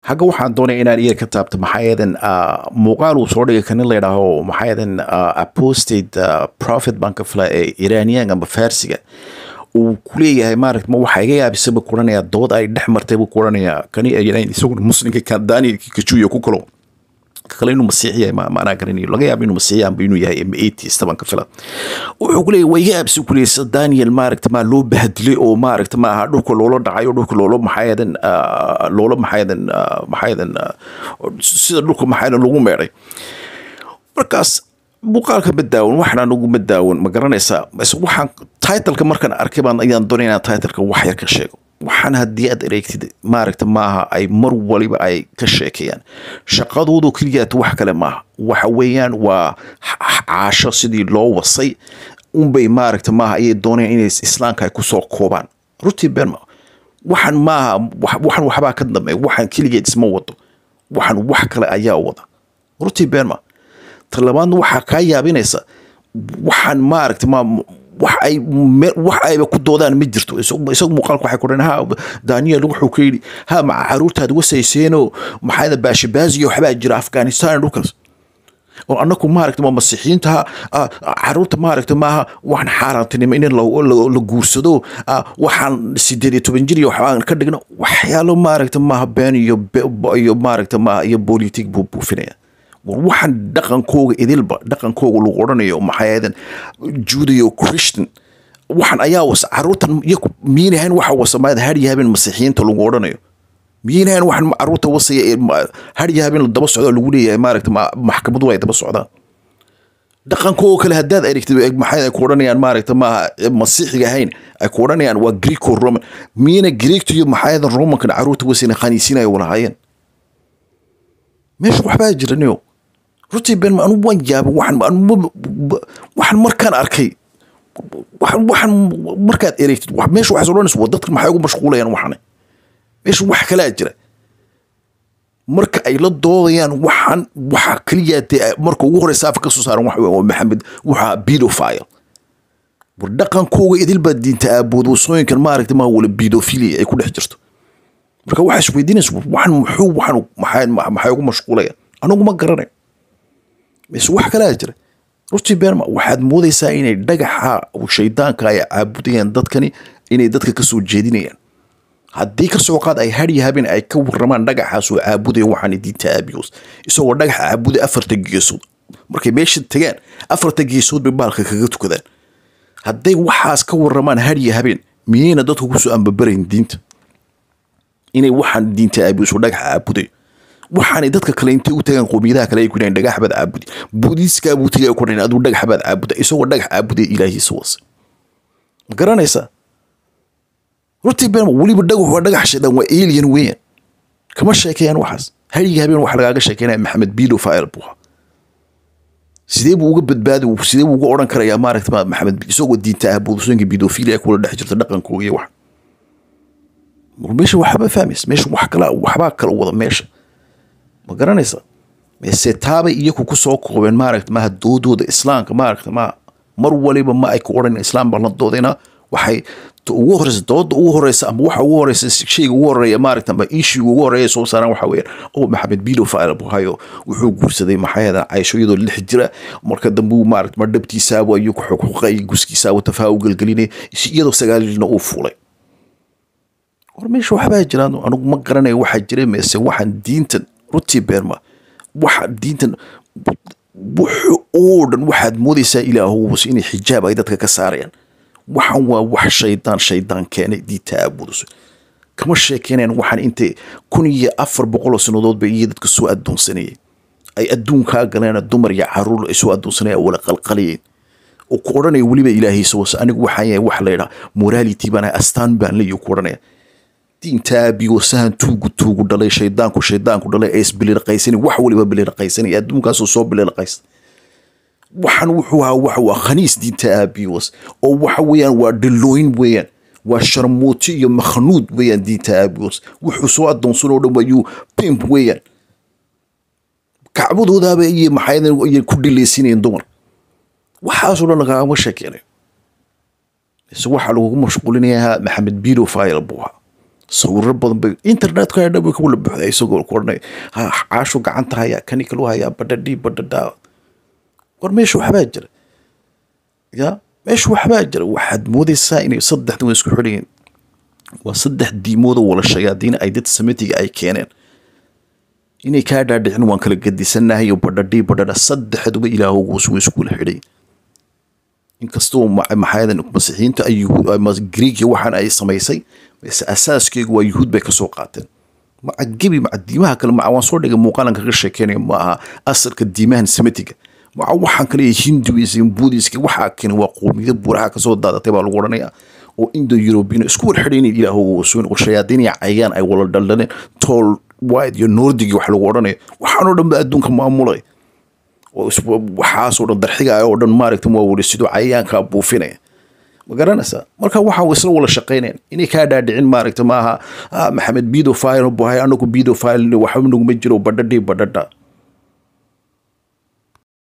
حاجة waxaan doonay inaan iyaga ka taabto maxaa yeelan muuqaal uu soo dhigay kan la yiraahdo maxaa yeelan apostate prophet bank of Iranian ama Farsiga uu ku leeyahay maaragtay ma waxa iga yaabisaba kuranaya dood ay dhex martay buu kuranaya kani ay isaguna muslimka ka Daniel Kichuyo ku kalo kale inuu masiixiya ma ana garanayo laga yaabo inuu masiixiya inuu yahay atheist bank of wuxuu ku leeyahay way iga yaabis ku leeyahay Daniel maaragtay ma loo bahdilay oo maaragtay ma dhulka loola dhacayo dhulka loola maxaayadan sida dhulka maxaayadan lagu meeray markaas muuqaalka badaawan waxaan ugu badaawan ma garanaysaa waxaan title-ka markaan arkay baan ayaan doonayaa title-ka wax yar ka sheego waxaan haddii aad ereegtid maaragta maaha ay mar waliba ay ka sheekayaan shaqadoodu kaliya wax kale maaha waxa weeyaan waa caasho sidii loo wasay unbay maaragta maaha ay doonayaan inay islaamka ay ku soo koobaan runtii berma waxaan maaha waxba ka dambeey waxaan kaliya isma wado waxaan wax kale ayaa wada runtii berma talabaadna waxa ka yaabinaysa waxaan maaragta ma wax ay ku doodaan ma jirto isagu muuqaalku waxay ku dhahan Daniel wuxuu ka yiri ha ma caruurtaad wasayseeno maxayda baashibaazi iyo waxba jira Afghanistan dhulkaas oo annaku maaragta ma masiixiinta caruurta maaragta maaha waxaan xaaraantinimo in la guursado waxaan 18 jir iyo waxaan ka dhigno waxyaalo maaragta maaha been iyo maaragta ma iyo politic buu buufinaya waxaan dhaqankooga idilba dhaqankooga lagu oranayo maxaayadan Judayo Christian waxaan ayaa was caruurtan iyagu miinahan waxa wasamaad hariyaabin masiixiinta lagu oranayo miinahan waxaan caruurta wasay hariyaabin daba socdo lagu leeyahay maaragta maxkamadu way daba socdaan dhaqankooga kale hadaad aragtid maxay ku oranayaan maaragta ma masiixiga ahayn ay ku oranayaan waa Greek or Roman miina Greek iyo maxaayadan Roman kan caruurta wasayna khaniisinayo walaayeen meesha waxba jiranayo runtii been ma anu wanjaabo waxaan markaan arkay waxaan markaad ereegtid meesha waxa soo dhanayso dadka maxay ugu mashquulayaan waxaan meesha wax kala jira marka ay la doodayaan waxa kaliya marka ugu horeysa afka ka soo saaran waxa weeye Maxamed waxa pedophile dhaqankooga idilba diinta aaboodo sooyinkan maaragtay ma wala pedophilia ay ku dhex jirto marka waxa isweydiinayso maxay ugu mashquulayaan anigu ma garanayo بس واحد كلا أجر رتي بيرما واحد مودي ساين دقح وشيطان كاي عبوديان دتكني إني دتك كسو جدينيان هديك السوقات أي هري هابين أي كور رمان دقح سو عبودي وحني دي تابيوس يسوى دقح عبودي أفرت الجسود مركي ماشي التجان أفرت الجسود ببالك كجتو كذا هديك وحاس كور رمان هري هابين مين دتك كسو أم ببرين دينت إني وحن دين تابيوس ودقح عبودي waxaan dadka kale intii u tagan qoomiyadaha kale ay ku dhigeen dhagax bad caabudi boodiska buu tagay ku dhigeen adu dhagax bad caabudi isagoo dhagax caabudi ilaahi suwas garanaysa runtii been waliba dhagax shidan waa alien weyn kama sheekayaan waxaas hariga habeen wax laga sheekeynaa Maxamed pedophile buha sidee buu uga badbaado sidee buu uga oran karayaa maaragtay Maxamed isagoo diinta aabudooyinka pedophilia ku dhex jirta dhaqankooga iyo wax meesha waxba fahmis meesha waxba kala wada meesha ma garanaysa meesha taaba iyagu ku soo koobeen maaragtay ma doodooda islaamka maaragtay ma mar waliba ma ay ku oran islaam baa la doodayna waxay ugu horeysa dood ugu horeysa ama waxa ugu horeysa shayga ugu horeeya maaragtay ma issue ugu horeeya soo saaran waxa weeyaan oo Maxamed pedophile buhayo wuxuu guursaday maxayada Aisha iyadoo 6 jira marka dambe uu maaragtay ma dhabtiisa ayuu ku xuquuqay guskiisa oo tafaawul galgalinay iyadoo 9 jilna uu fuulay meesha waxba jiraan anigu ma garanayo waxa jiray meesha waxaan diintan runtii beerma waxa diintan wuxuu waxaad moodaysaa ilaahu inay xijaab ay dadka ka saarayaan waxaan waa wax shaydaan keenay diinta aabudus kama sheekeynayaan waxaan intay 1400 sanadood bay dadka soo adoonsanayeen ay adduunka galeen dumar iyo caruur ay soo adoonsanayeen wala qalqaliyeen oo ku oranay waliba ilaahay soo anigu waxaan yahay wax leeyahay morality bana astaan baan leeyahay ku oranay diinta biyosahan tuugu dhalay shaydaanku dhalay ay isbilir qaysani wax waliba bilir qaysani adduunkaas soo bilir qays waxaan wuxuu khaniis diinta abiyos oo waxa weeyaan waa dhilooyin weeyaan waa sharmooti iyo makhnuud weeyaan diinta abiyos wuxuu soo adoonsan oo dhawayu pimp weeyaan kacbadooda iyo maxaydan ay ku dhilaysineen dumar waxaas oo laga ma sheekeynay waxa lagu mashquulinayaa Maxamed pedophile buha sawirro badan bay internetka ay dhan ka wala buuxday isagoo kornay caasho gacanta haya kani kale haya badhadhi badhadha war meesha waxbaa jira ya meesha waxbaa jira waxaad moodaysaa inay saddexdan isku xidhayeen waa saddex diimood oo wala shayaadiin ay dad samatiga ay keeneen inay ka dhaadhicin waan kala gadisanahay badhadhi badhadha saddexduba ilaahowgu isku xidhay inkastoo maxaadan masiixiinta ay Greek waxaan ay samaysay bas aasaaskeygu waa yuhuud bay ka soo qaateen ma gabi ma diimaha kale ma waan soo dhigay muuqaalan kaga sheekeynay ma aha asalka diimahan samatiga ma waxaan kale Hinduism Buddhism waxa keen waa qoomiyada buraha ka soo daadatay baa lagu oranayaa oo Indo-European isku warxideen ilaahowgu soo shayaadiin ayaan ay wala dhalaneen tol wide iyo Nordic wax lagu oranayo waxaan oo dhan adduunka maamulay waxaas oo dhan darxiga oo dhan maaragtay waa wada sidoo cayaanka buufinaya ma garanaysaa marka waxa uu isla wala shaqeyneen inay ka dhaadhicin maaragtay maaha maxamed pedophile buu hay anagu pedophile waxa nagu ma jiro badhadhi badhadha